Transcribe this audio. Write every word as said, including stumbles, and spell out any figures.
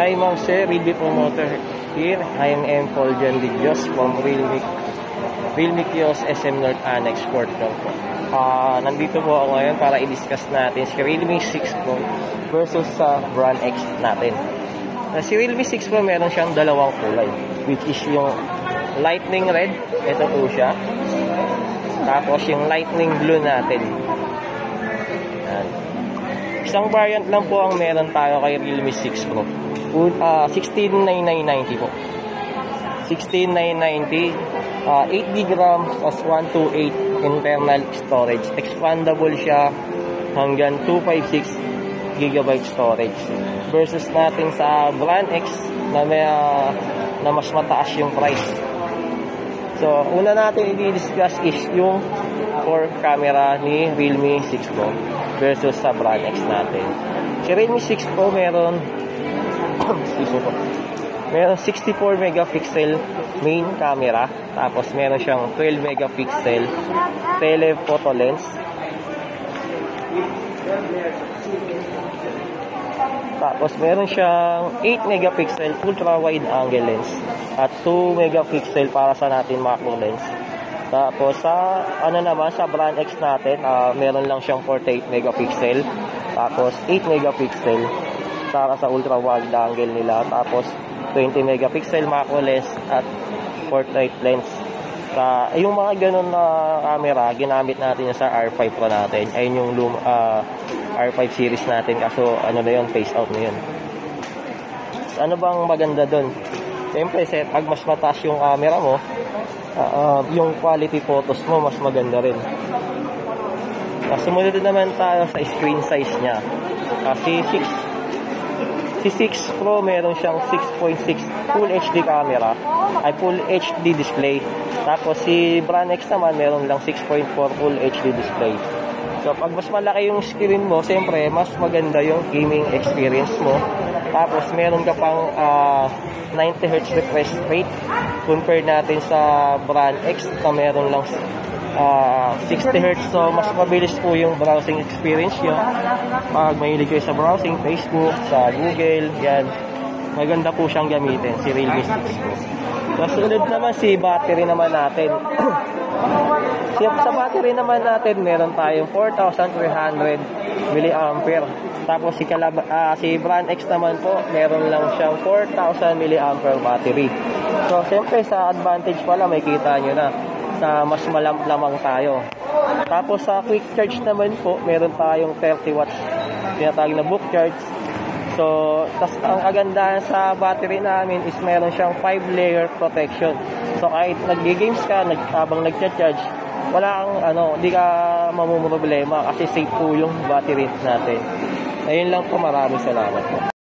Hi Ma'am Sir, Realme Promoter here. I am Paul John Dios from Realme Realme Kiosk S M North Annex Port lang po. Uh, nandito po ako ngayon para i-discuss natin si Realme six Pro versus sa Brand X natin. Uh, si Realme six Pro meron siyang dalawang kulay, which is yung lightning red, ito po siya. Tapos yung lightning blue natin. Yan. Isang variant lang po ang meron tayo kay Realme six Pro. Uh, sixteen nine nine ninety po. sixteen nine ninety, uh, eight gigabytes RAM as one twenty-eight internal storage. Expandable siya hanggang two fifty-six gigabytes storage. Versus natin sa Brand X na may uh, na mas mataas yung price. So, una natin i-discuss is yung core camera ni Realme six Pro versus sa Brand X natin. Si Realme six Pro meron meron sixty-four megapixel main camera, tapos meron siyang twelve megapixel telephoto lens, tapos meron siyang eight megapixel ultra wide angle lens at two megapixel para sa natin macro lens. Tapos sa ano naman sa Brand X natin, uh, meron lang siyang forty-eight megapixel, tapos eight megapixel para sa ultra wide angle nila, tapos twenty megapixel macro lens at portrait lens. Sa yung mga ganun na camera, ginamit natin sa R five Pro natin. Ayun yung Lum, uh, R five series natin, kaso ano na yun, face out na yun. Ano bang maganda doon? Siyempre, set, pag mas mataas yung camera mo, uh, uh, yung quality photos mo mas maganda rin. Uh, sumunod naman tayo sa screen size niya. Kasi six Si six Pro meron siyang six point six Full H D camera, ay Full H D display. Tapos si Brand X naman meron lang six point four Full H D display. So pag mas malaki yung screen mo, siyempre mas maganda yung gaming experience mo. Tapos meron ka pang uh, ninety hertz refresh rate compare natin sa Brand X na meron lang Uh, sixty hertz, so mas mabilis po yung browsing experience nyo. Pag mahilig kayo sa browsing, Facebook, sa Google, yan, maganda po siyang gamitin, si Realme six Pro. Kasunod naman si battery naman natin. Sa battery naman natin, meron tayong four thousand three hundred milliampere. Tapos si, Calab uh, si Brand X naman po, meron lang siyang four thousand milliampere battery. So, siyempre sa advantage pala, may kita nyo na sa mas malamlamang tayo. Tapos sa quick charge naman po, meron tayong thirty watts tinatawag na book charge. So, tas ang kagandahan sa battery namin is meron siyang five layer protection. So kahit nag-games ka, nag habang nagcha-charge, wala kang ano, hindi ka mamumroblema kasi safe po yung battery natin. Ayun lang po, maraming salamat po.